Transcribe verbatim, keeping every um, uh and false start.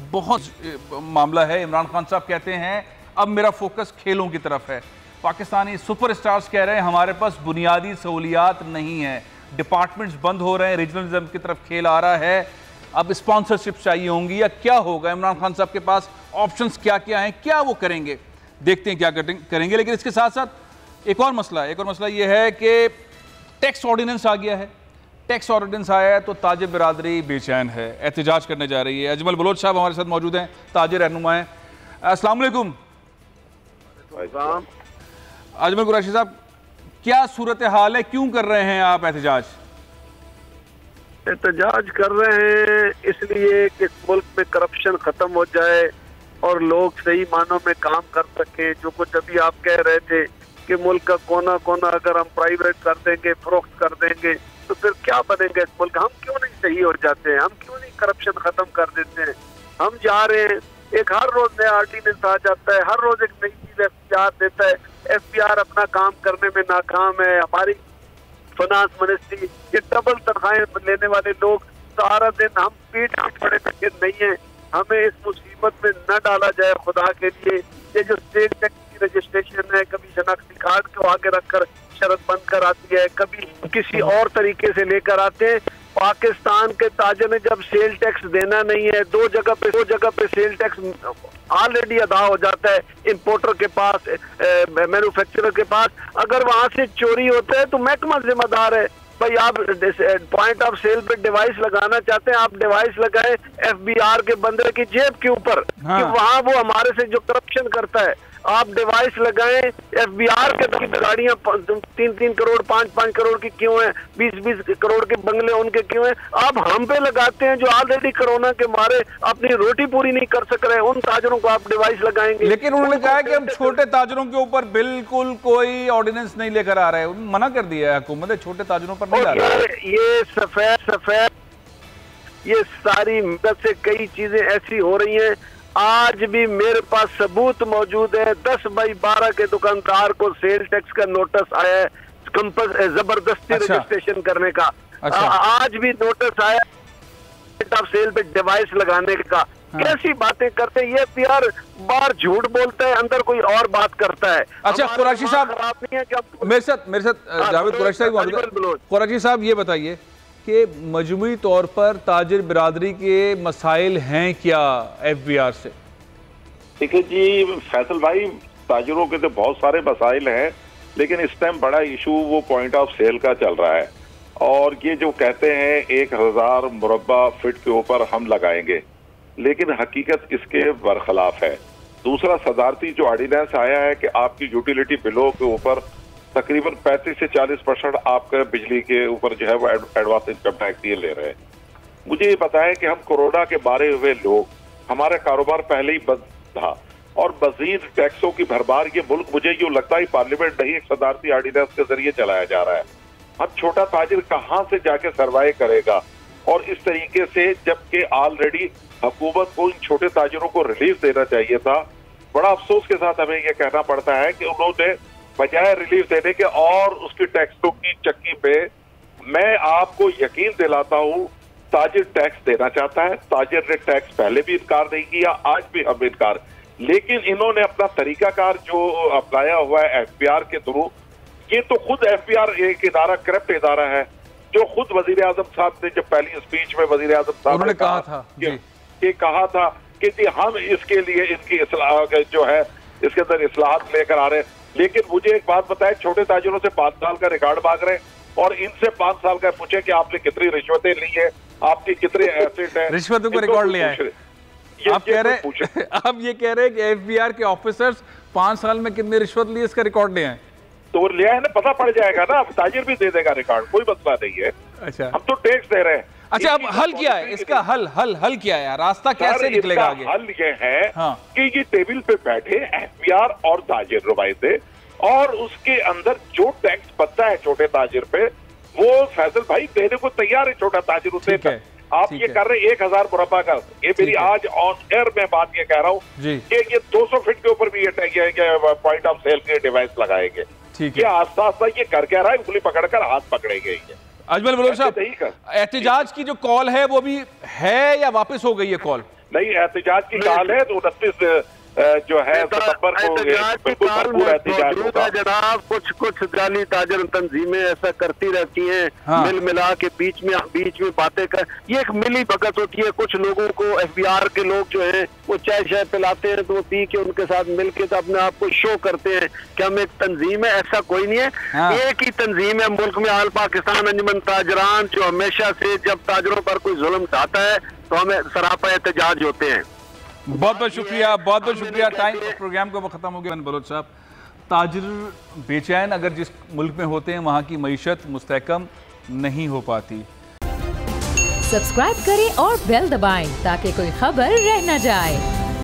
बहुत मामला है। इमरान खान साहब कहते हैं अब मेरा फोकस खेलों की तरफ है। पाकिस्तानी सुपरस्टार्स कह रहे हैं हमारे पास बुनियादी सहूलियात नहीं है, डिपार्टमेंट्स बंद हो रहे हैं, रीजनलिज्म की तरफ खेल आ रहा है, अब स्पॉन्सरशिप चाहिए होंगी या क्या होगा? इमरान खान साहब के पास ऑप्शंस क्या क्या हैं, क्या वो करेंगे, देखते हैं क्या करेंगे। लेकिन इसके साथ साथ एक और मसला है, एक और मसला ये है कि टैक्स ऑर्डिनेंस आ गया है। टैक्स ऑर्डिनेंस आया है तो ताजिर बिरादरी बेचैन है, एहतजाज करने जा रही है। अजमल बलोच साहब हमारे साथ मौजूद हैं, ताजिर रहनुमा हैं। अस्सलाम वालेकुम अजमल कुरैशी साहब, क्या सूरत हाल है, क्यों कर रहे हैं आप एहतजाज? एहतजाज कर रहे हैं इसलिए कि मुल्क में करप्शन खत्म हो जाए और लोग सही मानों में काम कर सके। जो कुछ अभी आप कह रहे थे कि मुल्क का कोना कोना अगर हम प्राइवेट कर देंगे, फरोख्त कर देंगे, तो फिर क्या बनेगा इस मुल्क? हम क्यों नहीं सही हो जाते हैं? हम क्यों नहीं करप्शन खत्म कर देते हैं? हम जा रहे हैं, एक हर रोज नया ऑर्डिनेंस आ जाता है, हर रोज एक नई चीज एफ बी आर देता है। एफ बी आर अपना काम करने में नाकाम है। हमारी फाइनेंस मिनिस्ट्री, ये डबल तनख्वाहें लेने वाले लोग सारा दिन, हम पीठ पड़े फिर नहीं है। हमें इस मुसीबत में न डाला जाए खुदा के लिए। ये जो स्टेट टैक्स की रजिस्ट्रेशन है, कभी शनाख्ती कार्ड को आगे रखकर शरत बंद कर आती है, कभी किसी और तरीके से लेकर आते हैं। पाकिस्तान के ताजर ने जब सेल टैक्स देना नहीं है, दो जगह पे दो जगह पे सेल टैक्स ऑलरेडी अदा हो जाता है इंपोर्टर के पास, मैन्युफैक्चरर के पास। अगर वहां से चोरी होता है तो महकमा जिम्मेदार है। भाई आप पॉइंट ऑफ सेल पे डिवाइस लगाना चाहते हैं, आप डिवाइस लगाएं एफ बी आर के बंदे की जेब के ऊपर, हाँ। कि वहाँ वो हमारे से जो करप्शन करता है, आप डिवाइस लगाएं एफ बी आर के। गाड़ियां तीन तीन करोड़ पांच पांच करोड़ की क्यों हैं, बीस बीस करोड़ के बंगले उनके क्यों हैं? आप हम पे लगाते हैं जो ऑलरेडी कोरोना के मारे अपनी रोटी पूरी नहीं कर सक रहे, उन ताजरों को आप डिवाइस लगाएंगे। लेकिन उन्होंने कहा कि हम छोटे ताजरों के ऊपर बिल्कुल कोई ऑर्डिनेंस नहीं लेकर आ रहे हैं, मना कर दिया है हुकूमत, छोटे ताजरों पर नहीं ला रहे। ये सफेद सफेद ये सारी मदद से कई चीजें ऐसी हो रही हैं। आज भी मेरे पास सबूत मौजूद है, दस बाई बारह के दुकानदार को सेल टैक्स का नोटिस आया है, कंपल्स जबरदस्ती अच्छा। रजिस्ट्रेशन करने का। अच्छा। आ, आज भी नोटिस आया ऑफ सेल पे डिवाइस लगाने का। हाँ। कैसी बातें करते हैं ये? यार बाहर झूठ बोलता है, अंदर कोई और बात करता है। अच्छा कुरैशी साहब, मेरे साथ मेरे साथ जावेद कुरैशी साहब, कुरैशी साहब ये बताइए कि मजमूई तौर पर ताजिर बिरादरी के मसाइल हैं क्या एफ बी आर से? देखिए जी फैसल भाई, ताजिरों के तो बहुत सारे मसाइल हैं, लेकिन इस टाइम बड़ा इशू वो पॉइंट ऑफ सेल का चल रहा है। और ये जो कहते हैं एक हजार मुरब्बा फीट के ऊपर हम लगाएंगे, लेकिन हकीकत इसके बरखिलाफ है। दूसरा, सदारती जो ऑर्डिनेंस आया है कि आपकी यूटिलिटी बिलों के ऊपर तकरीबन पैंतीस से चालीस परसेंट आपके बिजली के ऊपर जो है वो एडवांस इनकम टैक्स ये ले रहे हैं। मुझे ये पता है कि हम कोरोना के मारे हुए लोग, हमारा कारोबार पहले ही बंद था और मजीद टैक्सों की भरमार ये मुल्क, मुझे यूँ लगता है पार्लियामेंट नहीं, एक सदारती ऑर्डिनेंस के जरिए चलाया जा रहा है। अब छोटा ताजिर कहाँ से जाके सर्वाइव करेगा? और इस तरीके से जबकि ऑलरेडी हुकूमत को इन छोटे ताजिरों को रिलीफ देना चाहिए था। बड़ा अफसोस के साथ हमें यह कहना पड़ता है कि उन्होंने बजाय रिलीफ देने के और उसकी टैक्सों की चक्की पे, मैं आपको यकीन दिलाता हूं ताजिर टैक्स देना चाहता है। ताजिर ने टैक्स पहले भी इनकार नहीं किया, आज भी हम इनकार, लेकिन इन्होंने अपना तरीकाकार जो अपनाया हुआ है एफ बी आर के थ्रू, ये तो खुद एफ बी आर एक इदारा करप्ट इदारा है, जो खुद वजीर आजम साहब ने जब पहली स्पीच में वजीर आजम साहब ने कहा था कि कहा था कि जी हम इसके लिए इनकी इस्लाह जो है इसके अंदर इस्लाहत लेकर आ रहे हैं। लेकिन मुझे एक बात बताए, छोटे ताजिरों से पांच साल का रिकॉर्ड मांग रहे हैं और इनसे पांच साल का पूछे कि आपने कितनी रिश्वतें ली है, आपकी कितने एसेट है, रिश्वतों को रिकॉर्ड लिया है। आप कह रहे आप ये कह रहे हैं कि एफ बी आर के ऑफिसर्स पांच साल में कितनी रिश्वत ली इसका रिकॉर्ड लिया है? तो लिया है ना, पता पड़ जाएगा ना, अब ताजिर भी दे देगा रिकॉर्ड, कोई मसला नहीं है। अच्छा, हम तो टैक्स दे रहे हैं। अच्छा, अब हल क्या है इसका? हल हल हल क्या है? रास्ता कैसे निकलेगा आगे? हल ये है हाँ। कि ये टेबल पे बैठे एफ बी आर और ताजिर नुमाइंदे, और उसके अंदर जो टैक्स बनता है छोटे ताजिर पे, वो फैसल भाई देने को तैयार है छोटा ताजिर उसे। आप ये कर रहे हैं एक हजार मुरब्बा का, ये मेरी आज ऑन एयर में बात ये कह रहा हूँ कि ये दो सौ फीट के ऊपर भी ये पॉइंट ऑफ सेल के डिवाइस लगाएंगे। ये आस्ता आस्ता ये कर क्या रहा है, उंगली पकड़कर हाथ पकड़ेंगे। अजमल बलोच साहब, एहतजाज की जो कॉल है वो भी है या वापस हो गई है कॉल? नहीं, एहतजाज की काल है तो उनतीस जो है सितंबर को बिल्कुल भरपूर एहतजाज होगा जनाब। कुछ कुछ जाली ताजर तंजीमें ऐसा करती रहती हैं, हाँ। मिल मिला के बीच में बीच में बातें कर, ये एक मिली भगत होती है। कुछ लोगों को एफ बी आर के लोग जो है वो चाय शाय पिलाते हैं तो वो पी के उनके साथ मिल के तो अपने आप को शो करते हैं कि हम एक तंजीम है। ऐसा कोई नहीं है, हाँ। एक ही तंजीम है मुल्क में, आल पाकिस्तान अंजुमन ताजरान, जो हमेशा से जब ताजरों पर कोई जुल्म ढाता है तो हमें सरापा एहतजाज होते हैं। बहुत बहुत शुक्रिया, बहुत बहुत शुक्रिया। टाइम प्रोग्राम को खत्म हो गया। बलोच साहब, ताजिर बेचैन अगर जिस मुल्क में होते हैं वहां की मईशत मुस्तहकम नहीं हो पाती। सब्सक्राइब करें और बेल दबाएं ताकि कोई खबर रह न जाए।